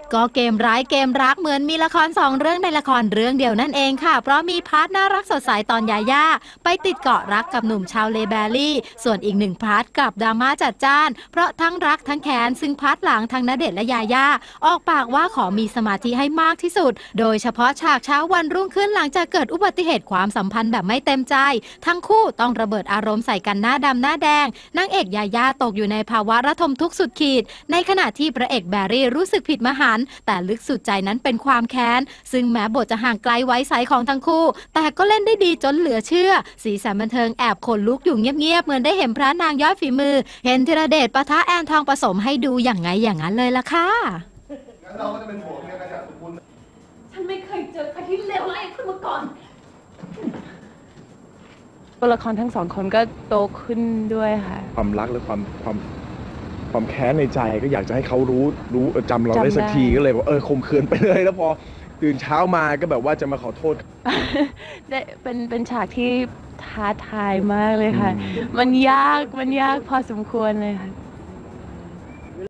ก็เกมร้ายเกมรักเหมือนมีละคร2 เรื่องในละครเรื่องเดียวนั่นเองค่ะเพราะมีพาร์ทน่ารักสดใสตอนยาย่าไปติดเกาะรักกับหนุ่มชาวเลแบรี่ส่วนอีก1 พาร์ทกับดราม่าจัดจ้านเพราะทั้งรักทั้งแค้นซึ่งพาร์ทหลังทั้งณเดชน์และยาย่าออกปากว่าขอมีสมาธิให้มากที่สุดโดยเฉพาะฉากเช้าวันรุ่งขึ้นหลังจากเกิดอุบัติเหตุความสัมพันธ์แบบไม่เต็มใจทั้งคู่ต้องระเบิดอารมณ์ใส่กันหน้าดำหน้าแดงนางเอกยาย่าตกอยู่ในภาวะระทมทุกข์สุดขีดในขณะที่พระเอกแบรี่รู้สึกผิดมหันต์แต่ลึกสุดใจนั้นเป็นความแค้นซึ่งแม้บทจะห่างไกลไว้ใสของทั้งคู่แต่ก็เล่นได้ดีจนเหลือเชื่อสีสันบันเทิงแอบขนลุกอยู่เงียบๆเหมือนได้เห็นพระนางยอดฝีมือเห็นธีรเดชปะทะแอนทองผสมให้ดูอย่างไงอย่างนั้นเลยล่ะค่ะงั้นเราก็จะเป็นผัวเมียกันอย่างสมบูรณ์ฉันไม่เคยเจอใครที่เลวร้ายขึ้นมาก่อนตัวละครทั้งสองคนก็โตขึ้นด้วยค่ะความรักและความแค้นในใจก็อยากจะให้เขารู้จำเราได้สักทีก็เลยบอกข่มขืนไปเลยแล้วพอตื่นเช้ามาก็แบบว่าจะมาขอโทษได้เป็นฉากที่ท้าทายมากเลยค่ะมันยากพอสมควรเลยค่ะ